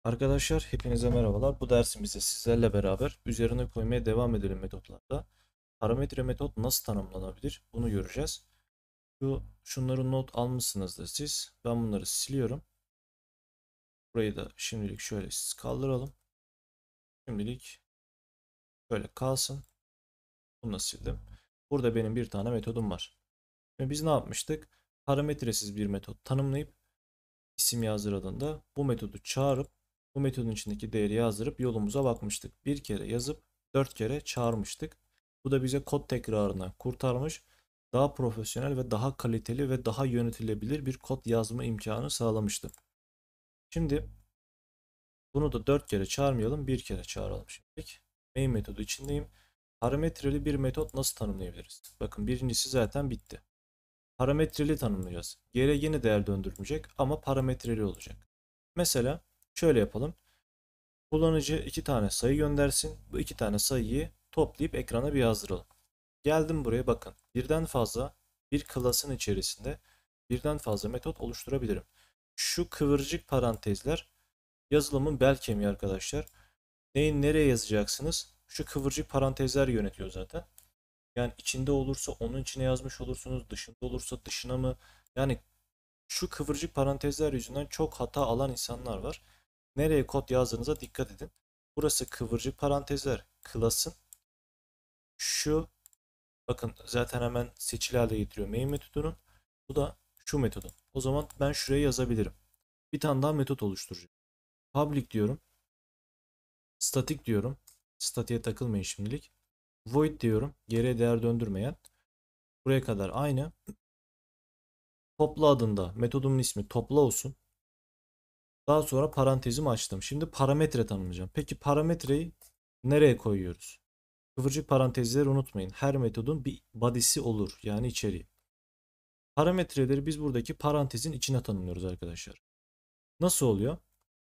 Arkadaşlar hepinize merhabalar. Bu dersimizde sizlerle beraber üzerine koymaya devam edelim metotlarda. Parametre metot nasıl tanımlanabilir? Bunu göreceğiz. Şunları not almışsınızdır siz. Ben bunları siliyorum. Burayı da şimdilik şöyle kaldıralım. Şimdilik böyle kalsın. Bunu da sildim. Burada benim bir tane metodum var. Ve biz ne yapmıştık? Parametresiz bir metot tanımlayıp isim yazdırdığında bu metodu çağırıp bu metodun içindeki değeri yazdırıp yolumuza bakmıştık. Bir kere yazıp 4 kere çağırmıştık. Bu da bize kod tekrarına kurtarmış, daha profesyonel ve daha kaliteli ve daha yönetilebilir bir kod yazma imkanı sağlamıştı. Şimdi bunu da 4 kere çağırmayalım, bir kere çağıralım şimdilik. Main metodu içindeyim. Parametreli bir metot nasıl tanımlayabiliriz? Bakın birincisi zaten bitti. Parametreli tanımlayacağız. G'ye yine değer döndürmeyecek ama parametreli olacak. Mesela şöyle yapalım. Kullanıcı iki tane sayı göndersin. Bu iki tane sayıyı toplayıp ekrana bir yazdıralım. Geldim buraya bakın. Birden fazla bir class'ın içerisinde birden fazla metot oluşturabilirim. Şu kıvırcık parantezler yazılımın bel kemiği arkadaşlar. Neyin nereye yazacaksınız? Şu kıvırcık parantezler yönetiyor zaten. Yani içinde olursa onun içine yazmış olursunuz. Dışında olursa dışına mı? Yani şu kıvırcık parantezler yüzünden çok hata alan insanlar var. Nereye kod yazdığınıza dikkat edin. Burası kıvırcık parantezler class'ın. Şu bakın zaten hemen seçili hale getiriyor main metodunun. Bu da şu metodun. O zaman ben şuraya yazabilirim. Bir tane daha metot oluşturacağım. Public diyorum. Static diyorum. Statik'e takılmayın şimdilik. Void diyorum. Geriye değer döndürmeyen. Buraya kadar aynı. Topla adında metodumun ismi topla olsun. Daha sonra parantezimi açtım. Şimdi parametre tanımlayacağım. Peki parametreyi nereye koyuyoruz? Kıvırcık parantezleri unutmayın. Her metodun bir body'si olur. Yani içeriği. Parametreleri biz buradaki parantezin içine tanımlıyoruz arkadaşlar. Nasıl oluyor?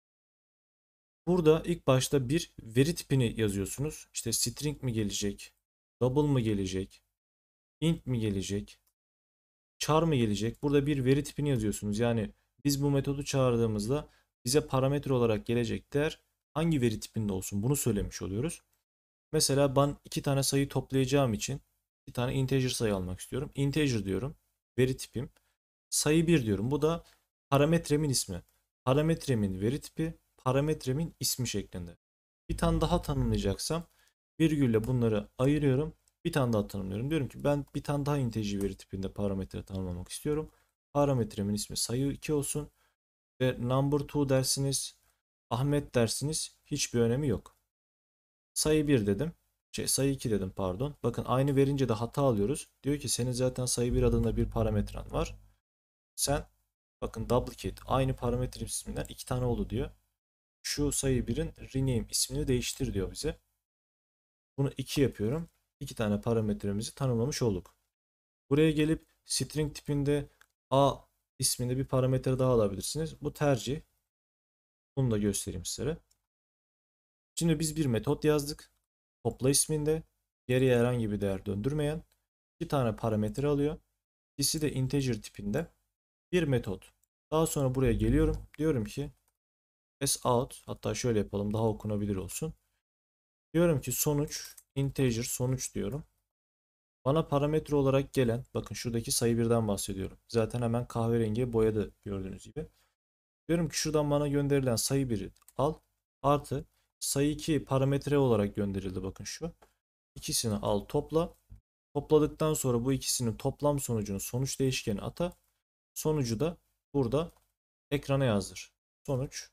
Burada ilk başta bir veri tipini yazıyorsunuz. İşte string mi gelecek? Double mı gelecek? Int mi gelecek? Char mı gelecek? Burada bir veri tipini yazıyorsunuz. Yani biz bu metodu çağırdığımızda bize parametre olarak gelecek değer hangi veri tipinde olsun bunu söylemiş oluyoruz. Mesela ben iki tane sayı toplayacağım için bir tane integer sayı almak istiyorum. Integer diyorum. Veri tipim. Sayı 1 diyorum. Bu da parametremin ismi. Parametremin veri tipi, parametremin ismi şeklinde. Bir tane daha tanımlayacaksam virgülle bunları ayırıyorum. Bir tane daha tanımlıyorum. Diyorum ki ben bir tane daha integer veri tipinde parametre tanımlamak istiyorum. Parametremin ismi sayı 2 olsun. Ve number 2 dersiniz, Ahmet dersiniz. Hiçbir önemi yok. Sayı 1 dedim. Sayı 2 dedim pardon. Bakın aynı verince de hata alıyoruz. Diyor ki senin zaten sayı 1 adında bir parametren var. Sen bakın duplicate aynı parametre isminden iki tane oldu diyor. Şu sayı 1'in rename ismini değiştir diyor bize. Bunu 2 yapıyorum. İki tane parametremizi tanımlamış olduk. Buraya gelip string tipinde a isminde bir parametre daha alabilirsiniz. Bu tercih. Bunu da göstereyim size. Şimdi biz bir metot yazdık. Topla isminde geriye herhangi bir değer döndürmeyen iki tane parametre alıyor. İkisi de integer tipinde bir metot. Daha sonra buraya geliyorum. Diyorum ki out, hatta şöyle yapalım daha okunabilir olsun. Diyorum ki sonuç integer sonuç diyorum. Bana parametre olarak gelen bakın şuradaki sayı birden bahsediyorum. Zaten hemen kahverengiye boyadı gördüğünüz gibi. Diyorum ki şuradan bana gönderilen sayı biri al artı sayı 2 parametre olarak gönderildi bakın şu. İkisini al topla. Topladıktan sonra bu ikisinin toplam sonucunu sonuç değişkeni ata. Sonucu da burada ekrana yazdır. Sonuç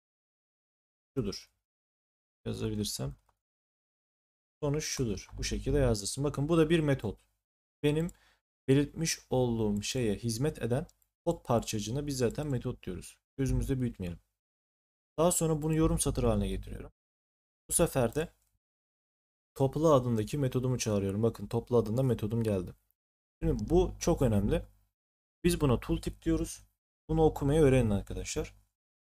şudur. Yazabilirsem. Sonuç şudur. Bu şekilde yazdırsın. Bakın bu da bir metot. Benim belirtmiş olduğum şeye hizmet eden kod parçacığına biz zaten metot diyoruz. Gözümüzde büyütmeyelim. Daha sonra bunu yorum satır haline getiriyorum. Bu sefer de topla adındaki metodumu çağırıyorum. Bakın topla adında metodum geldi. Şimdi bu çok önemli. Biz buna tooltip diyoruz. Bunu okumayı öğrenin arkadaşlar.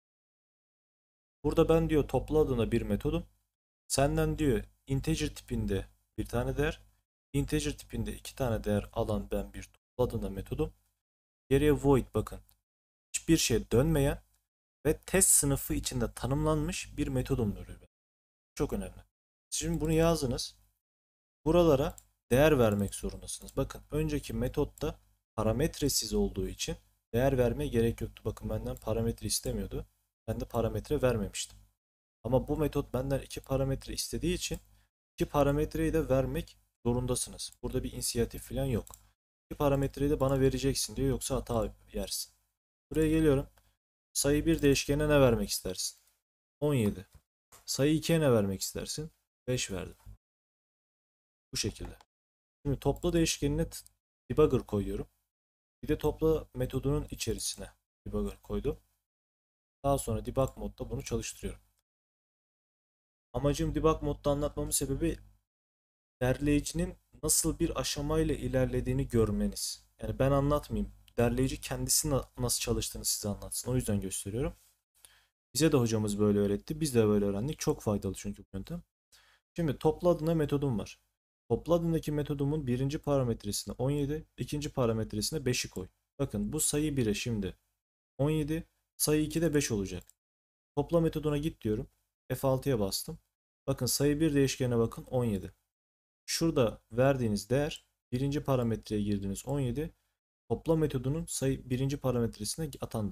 Burada ben diyor topla adına bir metodum. Senden diyor integer tipinde bir tane değer. Integer tipinde iki tane değer alan ben bir topla adına metodum. Geriye void bakın. Hiçbir şey dönmeyen ve test sınıfı içinde tanımlanmış bir metodumdur. Çok önemli. Şimdi bunu yazdınız. Buralara değer vermek zorundasınız. Bakın önceki metotta parametresiz olduğu için değer vermeye gerek yoktu. Bakın benden parametre istemiyordu. Ben de parametre vermemiştim. Ama bu metot benden iki parametre istediği için iki parametreyi de vermek zorundasınız. Burada bir inisiyatif falan yok. İki parametreyi de bana vereceksin diyor, yoksa hata yersin. Buraya geliyorum. Sayı bir değişkene ne vermek istersin? 17. Sayı 2'ye ne vermek istersin? 5 verdim. Bu şekilde. Şimdi topla değişkenine debugger koyuyorum. Bir de topla metodunun içerisine debugger koydum. Daha sonra debug modda bunu çalıştırıyorum. Amacım debug modda anlatmamın sebebi derleyicinin nasıl bir aşamayla ilerlediğini görmeniz. Yani ben anlatmayayım. Derleyici kendisi nasıl çalıştığını size anlatsın. O yüzden gösteriyorum. Bize de hocamız böyle öğretti. Biz de böyle öğrendik. Çok faydalı çünkü bu yöntem. Şimdi topla adına metodum var. Topla adındaki metodumun birinci parametresine 17, ikinci parametresine 5'i koy. Bakın bu sayı 1'e şimdi 17, sayı 2'de 5 olacak. Topla metoduna git diyorum. F6'ya bastım. Bakın sayı 1 değişkenine bakın 17. Şurada verdiğiniz değer birinci parametreye girdiğiniz 17. Topla metodunun sayı birinci parametresine atandı.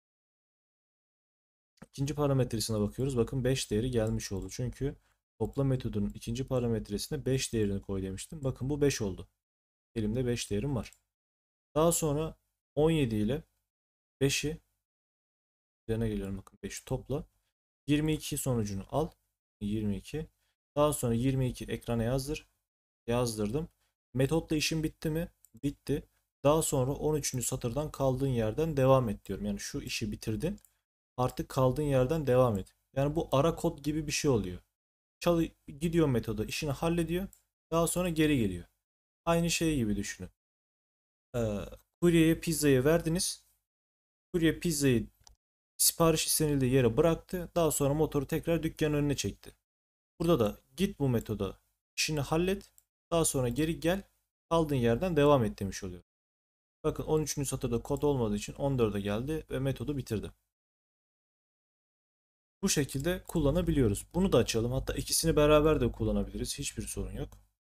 İkinci parametresine bakıyoruz. Bakın 5 değeri gelmiş oldu. Çünkü topla metodunun ikinci parametresine 5 değerini koy demiştim. Bakın bu 5 oldu. Elimde 5 değerim var. Daha sonra 17 ile 5'i üzerine geliyorum. Bakın 5'i topla. 22 sonucunu al. 22. Daha sonra 22 ekrana yazdır. Yazdırdım. Metotla işim bitti mi? Bitti. Daha sonra 13. satırdan kaldığın yerden devam et diyorum. Yani şu işi bitirdin. Artık kaldığın yerden devam et. Yani bu ara kod gibi bir şey oluyor. Gidiyor metoda işini hallediyor. Daha sonra geri geliyor. Aynı şey gibi düşünün. Ee, Kuryeye pizzayı verdiniz. Kurye pizzayı sipariş istenildiği yere bıraktı. Daha sonra motoru tekrar dükkanın önüne çekti. Burada da git bu metoda işini hallet. Daha sonra geri gel. Kaldığın yerden devam et demiş oluyor. Bakın 13. satırda kod olmadığı için 14'e geldi ve metodu bitirdi. Bu şekilde kullanabiliyoruz. Bunu da açalım. Hatta ikisini beraber de kullanabiliriz. Hiçbir sorun yok.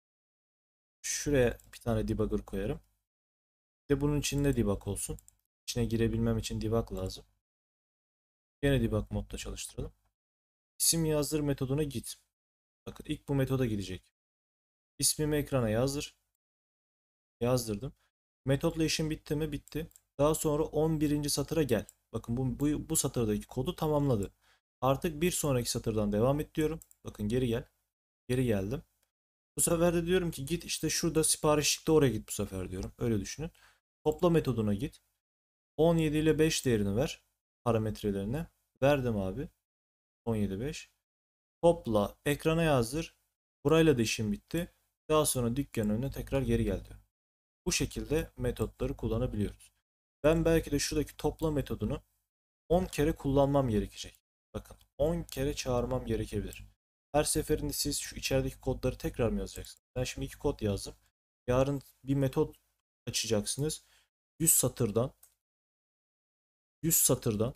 Şuraya bir tane debugger koyarım. Bir de bunun içinde debug olsun. İçine girebilmem için debug lazım. Yine debug modda çalıştıralım. İsim yazdır metoduna git. Bakın ilk bu metoda gidecek. İsmimi ekrana yazdır. Yazdırdım. Metotla işim bitti mi? Bitti. Daha sonra 11. satıra gel. Bakın bu satırdaki kodu tamamladı. Artık bir sonraki satırdan devam et diyorum. Bakın geri gel. Geri geldim. Bu sefer de diyorum ki git işte şurada siparişlikte oraya git bu sefer diyorum. Öyle düşünün. Topla metoduna git. 17 ile 5 değerini ver. Parametrelerine. Verdim abi. 17 5. Topla ekrana yazdır. Burayla da işim bitti. Daha sonra dükkanın önüne tekrar geri geldi. Bu şekilde metotları kullanabiliyoruz. Ben belki de şuradaki topla metodunu 10 kere kullanmam gerekecek. Bakın 10 kere çağırmam gerekebilir. Her seferinde siz şu içerideki kodları tekrar mı yazacaksınız? Ben şimdi iki kod yazdım. Yarın bir metot açacaksınız. 100 satırdan 100 satırdan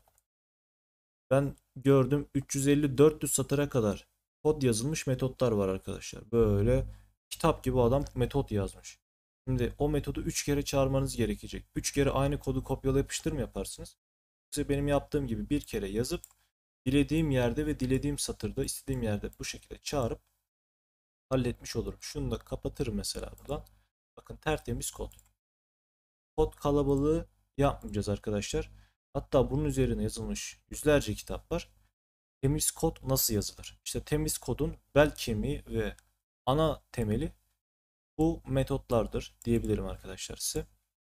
ben gördüm 350-400 satıra kadar kod yazılmış metotlar var arkadaşlar. Böyle kitap gibi adam metot yazmış. Şimdi o metodu 3 kere çağırmanız gerekecek. 3 kere aynı kodu kopyala yapıştır mı yaparsınız? Size benim yaptığım gibi bir kere yazıp dilediğim yerde ve dilediğim satırda istediğim yerde bu şekilde çağırıp halletmiş olurum. Şunu da kapatırım mesela buradan. Bakın tertemiz kod. Kod kalabalığı yapmayacağız arkadaşlar. Hatta bunun üzerine yazılmış yüzlerce kitap var. Temiz kod nasıl yazılır? İşte temiz kodun bel kemiği ve ana temeli bu metotlardır diyebilirim arkadaşlar size.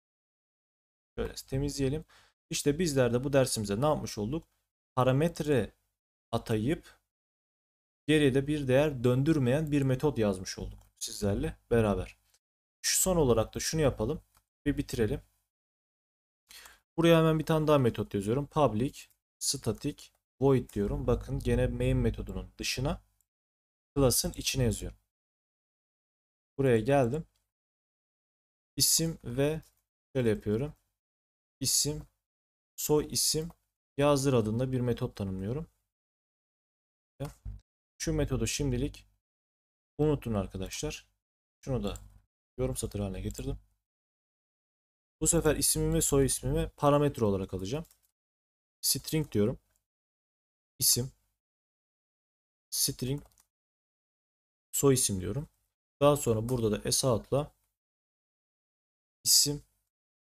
Şöyle temizleyelim. İşte bizler de bu dersimize ne yapmış olduk? Parametre atayıp geriye de bir değer döndürmeyen bir metot yazmış olduk sizlerle beraber. Şu son olarak da şunu yapalım ve bitirelim. Buraya hemen bir tane daha metot yazıyorum. Public static void diyorum. Bakın gene main metodunun dışına class'ın içine yazıyorum. Buraya geldim. İsim ve şöyle yapıyorum. İsim, soy isim yazdır adında bir metot tanımlıyorum. Şu metodu şimdilik unutun arkadaşlar. Şunu da yorum satır haline getirdim. Bu sefer ismimi ve soy ismimi parametre olarak alacağım. String diyorum. İsim. String. Soy isim diyorum. Daha sonra burada da sout'la isim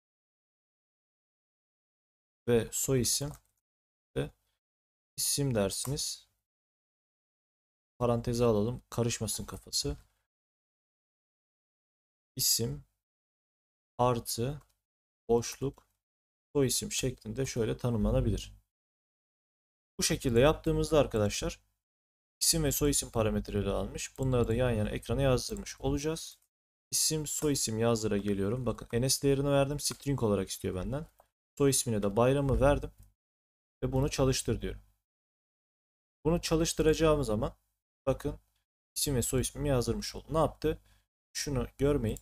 ve soy isim ve isim dersiniz. Paranteze alalım. Karışmasın kafası. İsim artı boşluk soy isim şeklinde şöyle tanımlanabilir. Bu şekilde yaptığımızda arkadaşlar isim ve soy isim parametreleri almış. Bunları da yan yana ekrana yazdırmış olacağız. İsim soy isim yazdıra geliyorum. Bakın Enes değerini verdim. String olarak istiyor benden. Soy ismine de Bayram'ı verdim. Ve bunu çalıştır diyorum. Bunu çalıştıracağım zaman bakın isim ve soy ismimi yazdırmış oldum. Ne yaptı? Şunu görmeyin.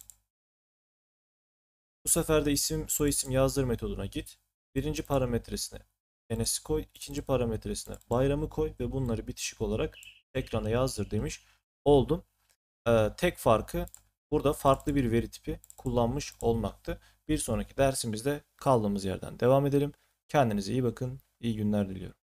Bu sefer de isim soy isim yazdır metoduna git. Birinci parametresine Enes'i koy. İkinci parametresine Bayram'ı koy ve bunları bitişik olarak ekrana yazdır demiş oldum. Tek farkı burada farklı bir veri tipi kullanmış olmaktı. Bir sonraki dersimizde kaldığımız yerden devam edelim. Kendinize iyi bakın. İyi günler diliyorum.